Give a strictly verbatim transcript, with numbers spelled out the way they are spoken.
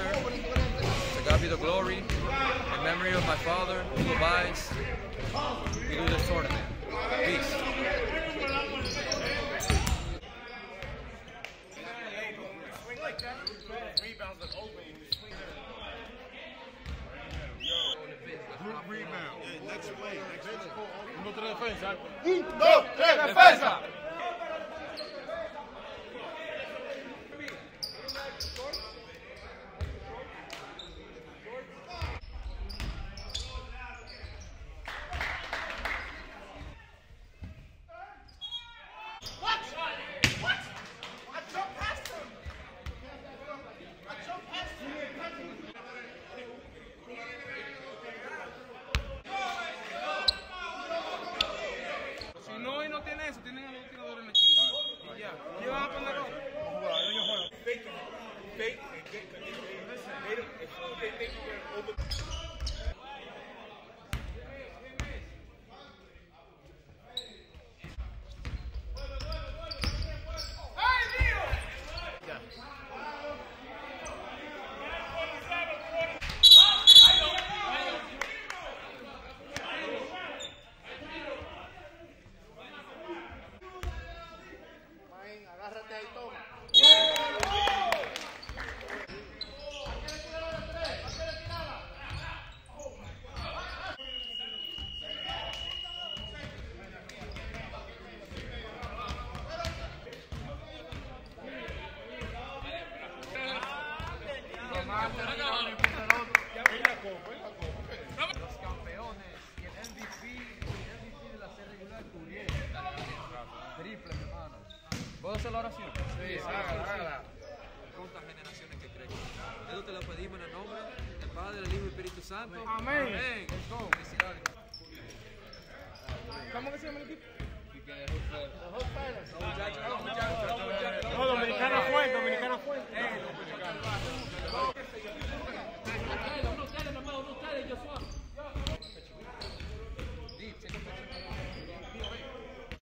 answer. To God be the glory. In memory of my father, Hugo Baez, we do this tournament. Peace. Good rebound. Yeah, next play. Next play. Uno, tres, defensa. Un, dos, tres, defensa. Agárrate ahí, toma. Los campeones y el M V P y el M V P de la serie regular Curiel. Triple, hermano. ¿Puedo hacer la oración? Sí, hágala, hágala. ¿Cuántas generaciones que creen? Esto te lo pedimos en el nombre del Padre, del Hijo y del Espíritu Santo. Amén. Amén.